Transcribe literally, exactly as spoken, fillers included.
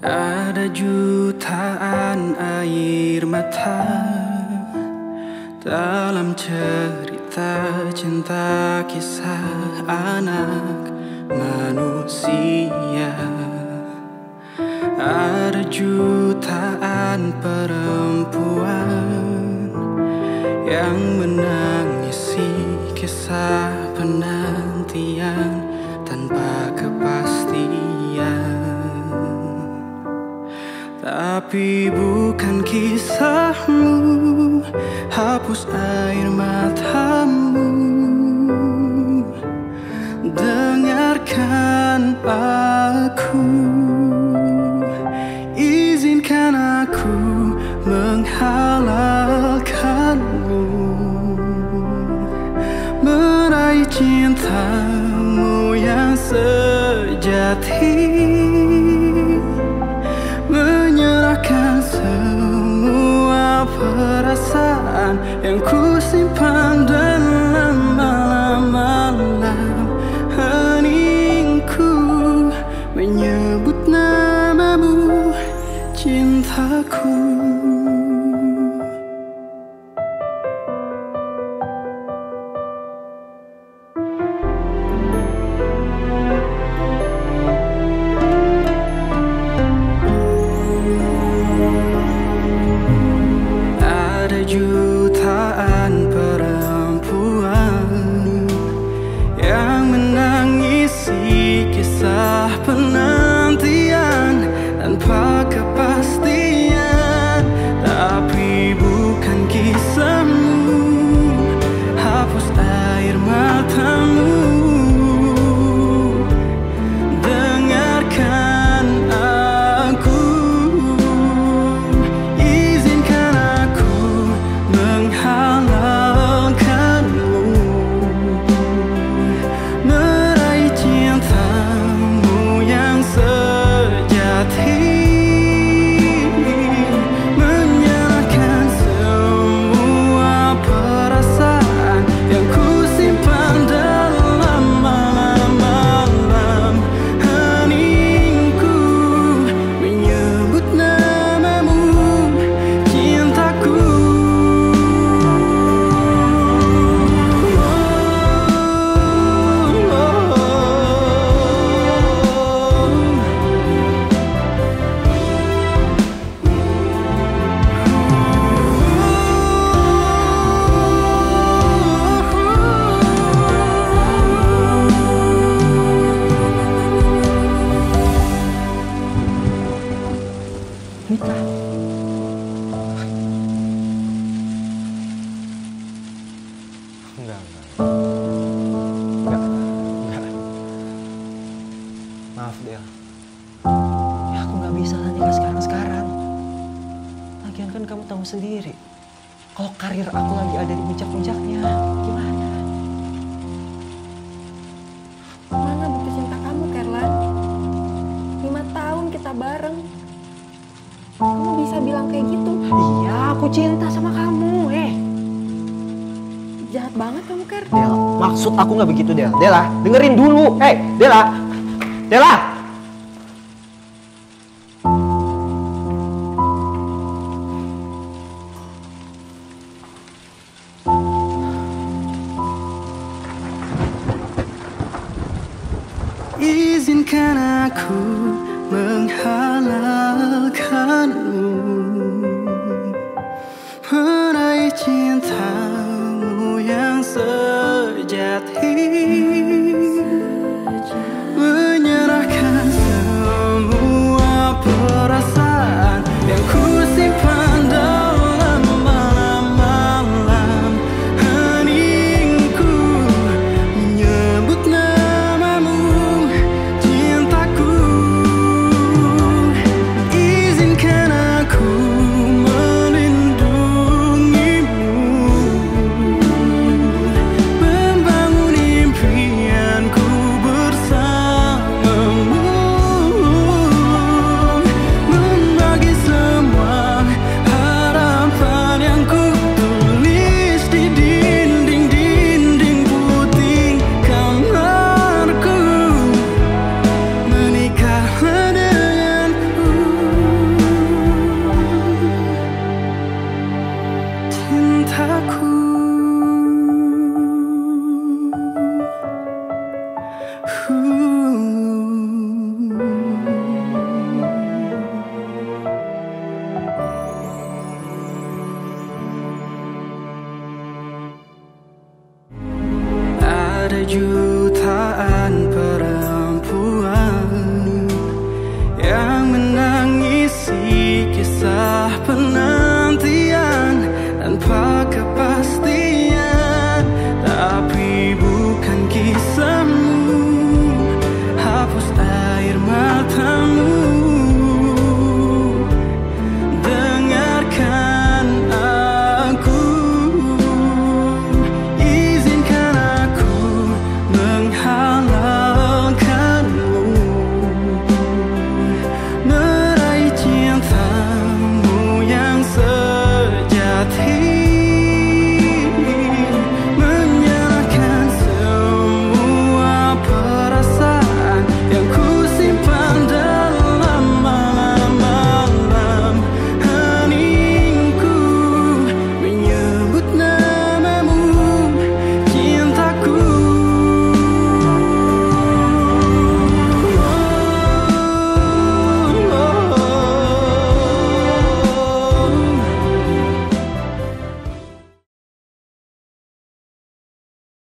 Ada jutaan air mata dalam cerita cinta kisah anak manusia. Ada jutaan perempuan yang menangisi kisah penantian tanpa kepastian. Tapi bukan kisahmu hapus air matamu. Dengarkan aku, izinkan aku menghalalkanmu meraih cintamu yang sejati, menyerahkan semua perasaan yang ku simpan dalam malam-malam heningku, menyebut namamu cintaku. Jutaan perempuan yang menangisi kisah penantian tanpa kepastian. Tapi bukan kisahmu hapus air matamu. Dengarkan aku, izinkan aku menghalalkanmu meraih cintamu yang sejati, menyerahkan semua perasaan yang ku simpan dalam malam-malam heningku, menyebut namamu cintaku. Mita, Enggak, enggak. Enggak, enggak. Maaf, Del. ya aku nggak bisa lah nikah sekarang-sekarang. Lagian kan kamu tahu sendiri, kalau karir aku lagi ada di puncak-puncaknya, gimana? Mana bukti cinta kamu, Kerlan? Lima tahun kita bareng. Kamu bisa bilang kayak gitu? Iya, aku cinta sama kamu, eh. Jahat banget kamu, Ker. Del, maksud aku nggak begitu, Del. Dela, dengerin dulu. Hei, Dela. Dela. Izinkan aku menghalalkanmu meraih cintamu yang sejati, menyerahkan semua perasaan yang ku simpan dalam malam-malam heningku, menyebut namamu cintaku. pernah